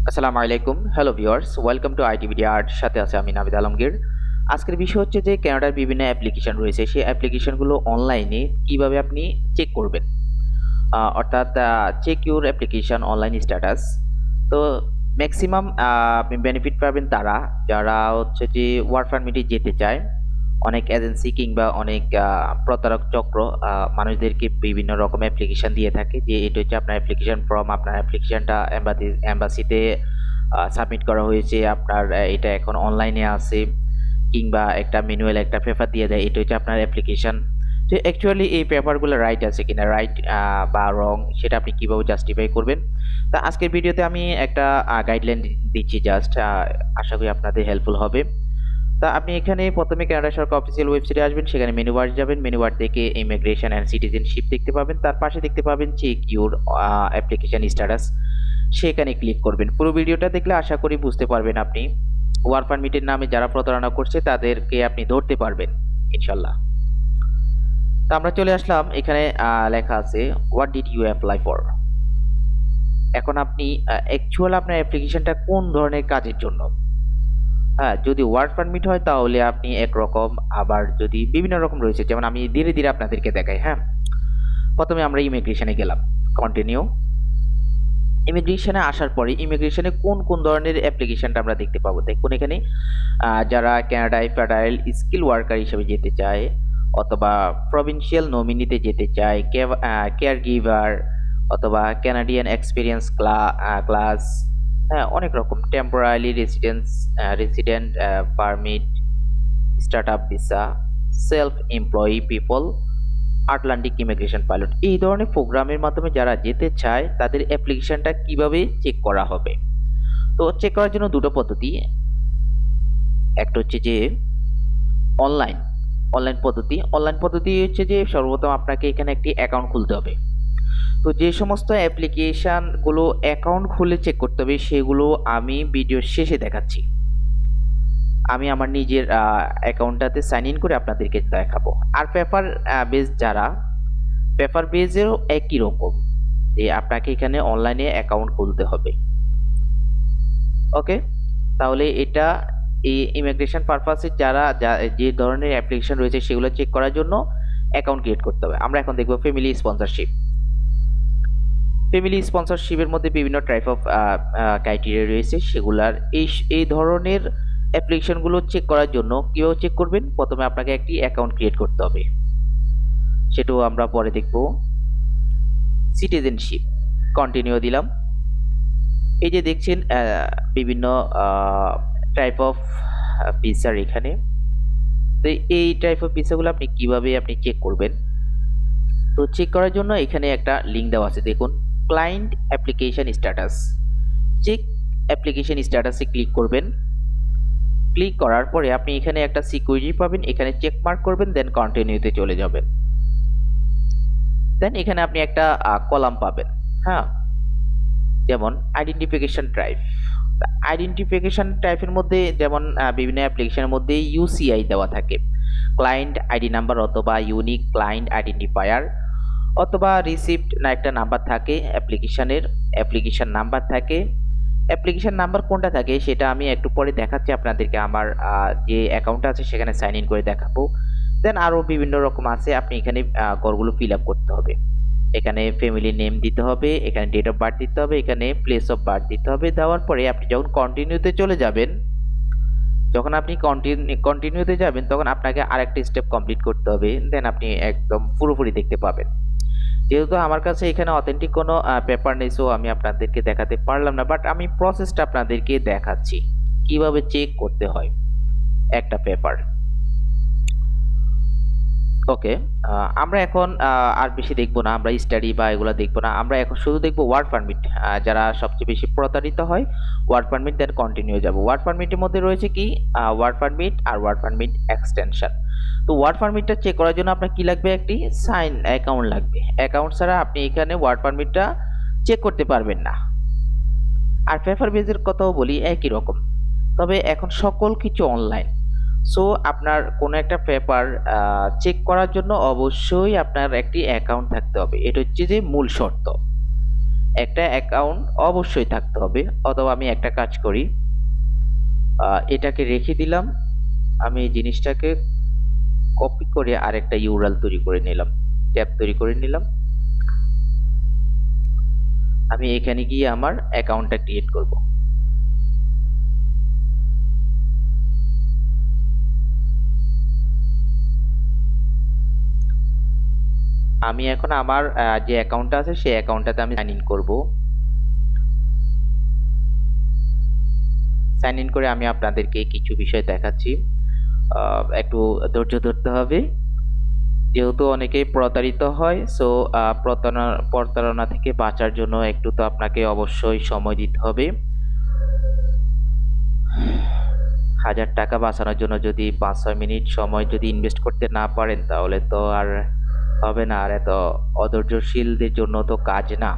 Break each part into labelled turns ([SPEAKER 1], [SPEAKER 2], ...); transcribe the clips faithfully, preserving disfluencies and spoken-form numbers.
[SPEAKER 1] আসসালামু আলাইকুম, hello viewers, welcome to ITVD art. সাথে আছে আমি নাবিদ আলমগীর। আজকের বিষয় হচ্ছে যে কানাডার বিভিন্ন অ্যাপ্লিকেশন রয়েছে, সেই অ্যাপ্লিকেশনগুলো অনলাইনে কিভাবে আপনি চেক করবেন, আহ, অর্থাৎ check your application online status. তো ম্যাক্সিমাম আপনি বেনিফিট পাবেন তারা যারা হচ্ছে যে ওয়ার্ক পারমিটে যেতে চায়। অনেক এজেন্সি কিংবা অনেক আহ, প্রতারক চক্র আহ, মানুষদেরকে বিভিন্ন রকম অ্যাপ্লিকেশন দিয়ে থাকে যে এটা হচ্ছে আপনার অ্যাপ্লিকেশন ফর্ম, আপনার অ্যাপ্লিকেশনটা এম্বাসি এম্বাসিতে সাবমিট করা হয়েছে, আপনার আহ, এটা এখন অনলাইনে আছে, কিংবা একটা ম্যানুয়াল একটা পেপার দিয়ে দেয়, এটা হচ্ছে আপনার অ্যাপ্লিকেশন। যে অ্যাকচুয়ালি এই পেপারগুলো রাইট আছে কিনা, রাইট বা রং, সেটা আপনি কিভাবে জাস্টিফাই করবেন। তা আজকের ভিডিওতে আমি একটা গাইডলাইন দিচ্ছি, জাস্ট আশা করি আপনাদের হেল্পফুল হবে। তা আপনি এখানে প্রথমে কানাডা সরকার অফিসিয়াল ওয়েবসাইটে আসবেন, সেখানে মেনু বার যাবেন, মেনু বার থেকে ইমিগ্রেশন অ্যান্ড সিটিজেনশিপ দেখতে পাবেন, তার পাশে দেখতে পাবেন চেক ইউর অ্যাপ্লিকেশন স্ট্যাটাস, সেখানে ক্লিক করবেন। পুরো ভিডিওটা দেখলে আশা করি বুঝতে পারবেন আপনি ওয়ার্ক পারমিটের নামে যারা প্রতারণা করছে তাদেরকে আপনি ধরতে পারবেন ইনশাল্লাহ। তো আমরা চলে আসলাম, এখানে লেখা আছে what did you apply for. এখন আপনি অ্যাকচুয়াল আপনার অ্যাপ্লিকেশনটা কোন ধরনের কাজের জন্য। হ্যাঁ, যদি ওয়ার্ক পারমিট হয় তাহলে আপনি একরকম, আবার যদি বিভিন্ন রকম রয়েছে, যেমন আমি ধীরে ধীরে আপনাদেরকে দেখাই। হ্যাঁ, প্রথমে আমরা ইমিগ্রেশনে গেলাম, কন্টিনিউ। ইমিগ্রেশনে আসার পরে ইমিগ্রেশনে কোন কোন ধরনের অ্যাপ্লিকেশনটা আমরা দেখতে পাবো দেখুন। এখানে যারা কানাডায় ফেডারেল স্কিল ওয়ার্কার হিসেবে যেতে চায়, অথবা প্রভিন্সিয়াল নমিনিতে যেতে চায়, কেয়ার গিভার, অথবা কানাডিয়ান এক্সপিরিয়েন্স ক্লাস, হ্যাঁ অনেক রকম, temporary residence resident permit, startup visa, self employee people, Atlantic immigration pilot, এই ধরনের প্রোগ্রামের মাধ্যমে যারা যেতে চায় তাদের অ্যাপ্লিকেশনটা কিভাবে চেক করা হবে। তো চেক করার জন্য দুটো পদ্ধতি, একটা হচ্ছে যে অনলাইন অনলাইন পদ্ধতি অনলাইন পদ্ধতি হচ্ছে যে সর্বপ্রথম আপনাকে এখানে একটি অ্যাকাউন্ট খুলতে হবে। তো যে সমস্ত অ্যাপ্লিকেশনগুলো অ্যাকাউন্ট খুলে চেক করতে হবে সেগুলো আমি ভিডিওর শেষে দেখাচ্ছি। আমি আমার নিজের অ্যাকাউন্টটাতে সাইন ইন করে আপনাদেরকে দেখাবো। আর পেপার বেস যারা, পেপার বেজেও একই রকম, যে আপনাকে এখানে অনলাইনে অ্যাকাউন্ট খুলতে হবে। ওকে, তাহলে এটা এই ইমিগ্রেশন পারপাসে যারা যে ধরনের অ্যাপ্লিকেশন রয়েছে সেগুলো চেক করার জন্য অ্যাকাউন্ট ক্রিয়েট করতে হবে। আমরা এখন দেখব ফ্যামিলি স্পন্সরশিপ। ফ্যামিলি স্পন্সরশিপের মধ্যে বিভিন্ন টাইপ অফ ক্রাইটেরিয়া রয়েছে, সেগুলার এই এই ধরনের অ্যাপ্লিকেশনগুলো চেক করার জন্য কীভাবে চেক করবেন, প্রথমে আপনাকে একটি অ্যাকাউন্ট ক্রিয়েট করতে হবে, সেটাও আমরা পরে দেখব। সিটিজেনশিপ, কন্টিনিউ দিলাম। এই যে দেখছেন বিভিন্ন টাইপ অফ ভিসার এখানে, তো এই টাইপ অফ ভিসাগুলো আপনি কিভাবে আপনি চেক করবেন। তো চেক করার জন্য এখানে একটা লিঙ্ক দেওয়া আছে, দেখুন, client application status. Check application স্ট্যাটাসে ক্লিক করবেন। ক্লিক করার পরে আপনি এখানে একটা সিকিউরিটি পাবেন, এখানে চেক মার্ক করবেন, দেন কন্টিনিউতে চলে যাবেন। দেন এখানে আপনি একটা কলাম পাবেন, হ্যাঁ, যেমন আইডেন্টিফিকেশন টাইপ। আইডেন্টিফিকেশন টাইপের মধ্যে যেমন বিভিন্ন অ্যাপ্লিকেশনের মধ্যে ইউসিআই দেওয়া থাকে, ক্লায়েন্ট আইডি নাম্বার অথবা ইউনিক ক্লায়েন্ট আইডেন্টিফায়ার, অথবা রিসিপ্ট না একটা নাম্বার থাকে অ্যাপ্লিকেশনের, অ্যাপ্লিকেশন নাম্বার থাকে। অ্যাপ্লিকেশন নাম্বার কোনটা থাকে সেটা আমি একটু পরে দেখাচ্ছি আপনাদেরকে, আমার যে অ্যাকাউন্ট আছে সেখানে সাইন ইন করে দেখাবো। দেন আরও বিভিন্ন রকম আছে, আপনি এখানে ঘরগুলো ফিল আপ করতে হবে। এখানে ফ্যামিলি নেম দিতে হবে, এখানে ডেট অফ বার্থ দিতে হবে, এখানে প্লেস অফ বার্থ দিতে হবে। দেওয়ার পরে আপনি যখন কন্টিনিউতে চলে যাবেন, যখন আপনি কন্টিনিউ কন্টিনিউতে যাবেন তখন আপনাকে আরেকটা স্টেপ কমপ্লিট করতে হবে, দেন আপনি একদম পুরোপুরি দেখতে পাবেন। যেহেতু আমার কাছে এখানে অথেন্টিক কোনো পেপার নেই, সো আমি আপনাদেরকে দেখাতে পারলাম না, বাট আমি প্রসেসটা আপনাদেরকে দেখাচ্ছি কিভাবে চেক করতে হয় একটা পেপার। ওকে, আমরা এখন আর বেশি দেখবো না, আমরা স্টাডি বা এগুলো দেখবো না, আমরা এখন শুধু দেখবো ওয়ার্ক পারমিট। যারা সবচেয়ে বেশি প্রতারিত হয় ওয়ার্ক পারমিট, দেন কন্টিনিউ যাব। ওয়ার্ক পারমিটের মধ্যে রয়েছে কি ওয়ার্ক পারমিট আর ওয়ার্ক পারমিট এক্সটেনশন। তো ওয়ার্ক পারমিটটা চেক করার জন্য আপনার কি লাগবে, একটি সাইন অ্যাকাউন্ট লাগবে। অ্যাকাউন্ট ছাড়া আপনি এখানে ওয়ার্ক পারমিটটা চেক করতে পারবেন না। আর পেপার বেজের কথাও বলি একই রকম, তবে এখন সকল কিছু অনলাইন। সো আপনার কোনো একটা পেপার চেক করার জন্য অবশ্যই আপনার একটি অ্যাকাউন্ট থাকতে হবে, এটা হচ্ছে যে মূল শর্ত। একটা অ্যাকাউন্ট অবশ্যই থাকতে হবে। অথবা আমি একটা কাজ করি, এটাকে রেখে দিলাম, আমি এই জিনিসটাকে কপি করে আরেকটা ইউআরএল তৈরি করে নিলাম, ট্যাব তৈরি করে নিলাম। আমি এখানে গিয়ে আমার অ্যাকাউন্টটা ক্রিয়েট করব। আমি এখন আমার যে অ্যাকাউন্টটা আছে সেই অ্যাকাউন্টটাতে আমি সাইন ইন করব। সাইন ইন করে আমি আপনাদেরকে কিছু বিষয় দেখাচ্ছি, একটু ধৈর্য ধরতে হবে, যেহেতু অনেকেই প্রতারিত হয়। সো প্রতারণা প্রতারণা থেকে বাঁচার জন্য একটু তো আপনাকে অবশ্যই সময় দিতে হবে। হাজার টাকা বাঁচানোর জন্য যদি পাঁচ ছয় মিনিট সময় যদি ইনভেস্ট করতে না পারেন তাহলে তো আর হবে না, আর এত অধৈর্যশীলদের জন্য তো কাজ না।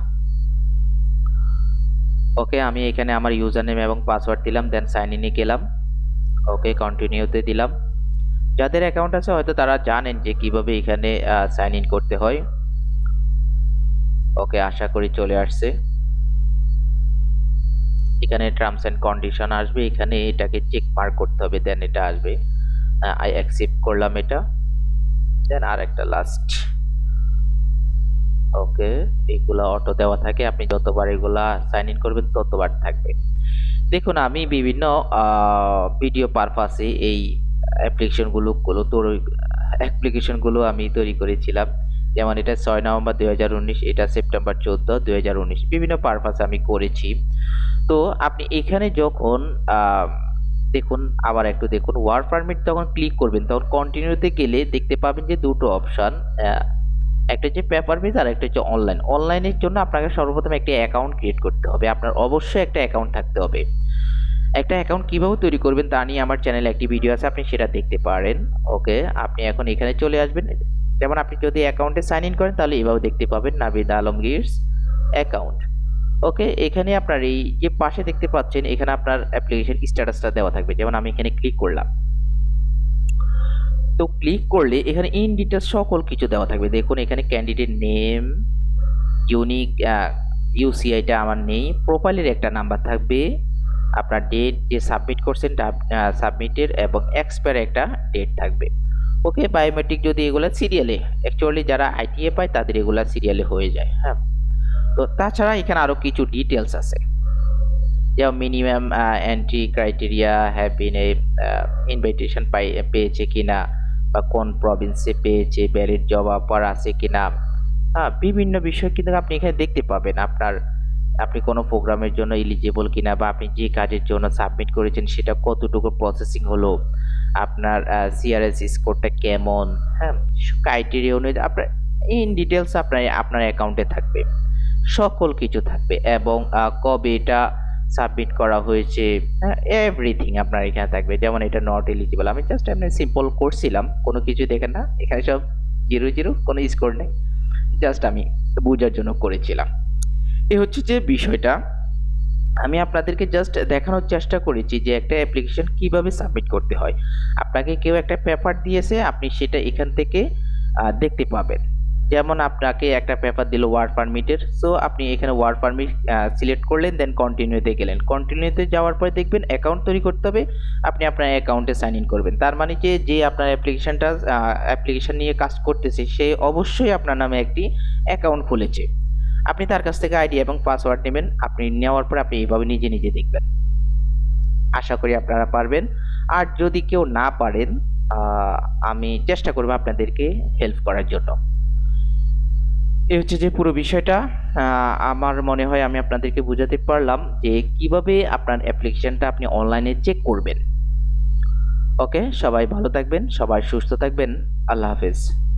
[SPEAKER 1] ওকে, আমি এখানে আমার ইউজার নেম এবং পাসওয়ার্ড দিলাম, দেন সাইন ইনে গেলাম। ওকে, কন্টিনিউতে দিলাম। যাদের অ্যাকাউন্ট আছে হয়তো তারা জানেন যে কিভাবে এখানে সাইন ইন করতে হয়। ওকে, আশা করি চলে আসছে। এখানে টার্মস এন্ড কন্ডিশন আসবে, এখানে এটাকে চেক মার্ক করতে হবে, দেন এটা আসবে। আই অ্যাকসেপ্ট করলাম এটা, দেন আর একটা লাস্ট। ওকে, এগুলা অটো দেওয়া থাকে, আপনি যতবার এগুলা সাইন ইন করবেন ততবার থাকবে। দেখুন, আমি বিভিন্ন ভিডিও পারপাসে এই অ্যাপ্লিকেশনগুলো গুলো তৈরি অ্যাপ্লিকেশনগুলো আমি তৈরি করেছিলাম। যেমন এটা ছয় নভেম্বর দুই হাজার উনিশ, এটা সেপ্টেম্বর চোদ্দ দুই হাজার উনিশ, বিভিন্ন পারপাসে আমি করেছি। তো আপনি এখানে যখন দেখুন, আবার একটু দেখুন, ওয়ার্ক পারমিট যখন ক্লিক করবেন তখন কন্টিনিউতে গেলে দেখতে পাবেন যে দুটো অপশন, একটা হচ্ছে পেপার বেস আর একটা হচ্ছে অনলাইন। অনলাইনের জন্য আপনাকে সর্বপ্রথম একটি অ্যাকাউন্ট ক্রিয়েট করতে হবে, আপনার অবশ্যই একটা অ্যাকাউন্ট থাকতে হবে। একটা অ্যাকাউন্ট কিভাবে তৈরি করবেন তা নিয়ে আমার চ্যানেলে একটি ভিডিও আছে, আপনি সেটা দেখতে পারেন। ওকে, আপনি এখন এখানে চলে আসবেন। যেমন আপনি যদি অ্যাকাউন্টে সাইন ইন করেন তাহলে এভাবে দেখতে পাবেন নাবিদ আলমগীরস অ্যাকাউন্ট। ওকে, এখানে আপনার এই যে পাশে দেখতে পাচ্ছেন এখানে আপনার অ্যাপ্লিকেশন স্ট্যাটাসটা দেওয়া থাকবে। যেমন আমি এখানে ক্লিক করলাম, তো ক্লিক করলে এখানে ইন ডিটেলস সকল কিছু দেওয়া থাকবে। দেখুন এখানে ক্যান্ডিডেট নেম, ইউনিক ইউসিআইটা আমার নেই, প্রোফাইলের একটা নাম্বার থাকবে, আপনার ডেট যে সাবমিট করছেন সাবমিটের এবং এক্সপায়ার একটা ডেট থাকবে। ওকে, বায়োমেট্রিক যদি এগুলো সিরিয়ালে, অ্যাকচুয়ালি যারা আইটিএ পায় তাদের এগুলা সিরিয়ালে হয়ে যায়। হ্যাঁ, তো তাছাড়া এখানে আরো কিছু ডিটেলস আছে, যেমন minimum entry criteria, have been a invitation পাই পেয়েছে কিনা, বা কোন প্রভিন্সে পেয়েছে, ভ্যালিড জব অফার আছে কিনা, হ্যাঁ, বিভিন্ন বিষয় কিন্তু আপনি এখানে দেখতে পাবেন। আপনার আপনি কোনো প্রোগ্রামের জন্য এলিজিবল কিনা, বা আপনি যে কাজের জন্য সাবমিট করেছেন সেটা কতটুকু প্রসেসিং হলো, আপনার সিআরএস স্কোরটা কেমন, হ্যাঁ, ক্রাইটেরিয়া অনুযায়ী আপনার ইন ডিটেলস আপনার আপনার অ্যাকাউন্টে থাকবে, সকল কিছু থাকবে, এবং কবে এটা সাবমিট করা হয়েছে, হ্যাঁ, এভরিথিং আপনার এখানে থাকবে। যেমন এটা নট এলিজিবল, আমি জাস্ট এমনি সিম্পল করছিলাম, কোনো কিছু দেখেন না, এখানে সব জিরো জিরো, কোনো স্কোর নেই, জাস্ট আমি বোঝার জন্য করেছিলাম। এই হচ্ছে যে বিষয়টা, আমি আপনাদেরকে জাস্ট দেখানোর চেষ্টা করেছি যে একটা অ্যাপ্লিকেশন কিভাবে সাবমিট করতে হয়। আপনাকে কেউ একটা পেপার দিয়েছে, আপনি সেটা এখান থেকে দেখতে পাবেন। যেমন আপনাকে একটা পেপার দিল ওয়ার্ক পারমিটের, সো আপনি এখানে ওয়ার্ক পারমিট সিলেক্ট করলেন, দেন কন্টিনিউতে গেলেন। কন্টিনিউতে যাওয়ার পরে দেখবেন অ্যাকাউন্ট তৈরি করতে হবে, আপনি আপনার অ্যাকাউন্টে সাইন ইন করবেন। তার মানে যে যে আপনার অ্যাপ্লিকেশনটা অ্যাপ্লিকেশন নিয়ে কাজ করতেছে সে অবশ্যই আপনার নামে একটি অ্যাকাউন্ট খুলেছে। আপনি তার কাছ থেকে আইডি এবং পাসওয়ার্ড নেবেন, আপনি নেওয়ার পর আপনি এইভাবে নিজে নিজে দেখবেন। আশা করি আপনারা পারবেন, আর যদি কেউ না পারেন আমি চেষ্টা করব আপনাদেরকে হেল্প করার জন্য। এই হচ্ছে যে পুরো বিষয়টা, আমার মনে হয় আমি আপনাদেরকে বোঝাতে পারলাম যে কিভাবে আপনার অ্যাপ্লিকেশনটা আপনি অনলাইনে চেক করবেন। ওকে, সবাই ভালো থাকবেন, সবাই সুস্থ থাকবেন, আল্লাহ হাফেজ।